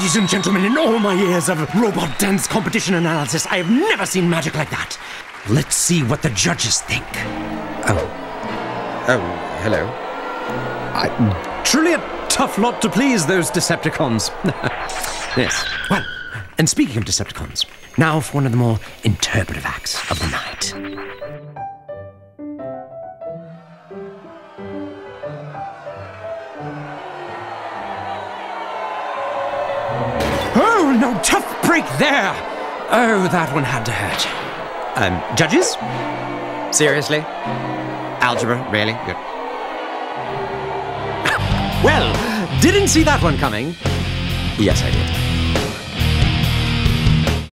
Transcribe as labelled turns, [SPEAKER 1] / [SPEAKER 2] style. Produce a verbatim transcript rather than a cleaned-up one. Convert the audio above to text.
[SPEAKER 1] Ladies and gentlemen, in all my years of robot dance competition analysis, I have never seen magic like that. Let's see what the judges think.
[SPEAKER 2] Oh. Oh, hello.
[SPEAKER 1] I, truly a tough lot to please, those Decepticons. Yes. Well, and speaking of Decepticons, now for one of the more interpretive acts of the night. Oh, no, tough break there. Oh, that one had to hurt. Um, judges?
[SPEAKER 2] Seriously? Algebra, really? Good.
[SPEAKER 1] Well, didn't see that one coming.
[SPEAKER 2] Yes, I did.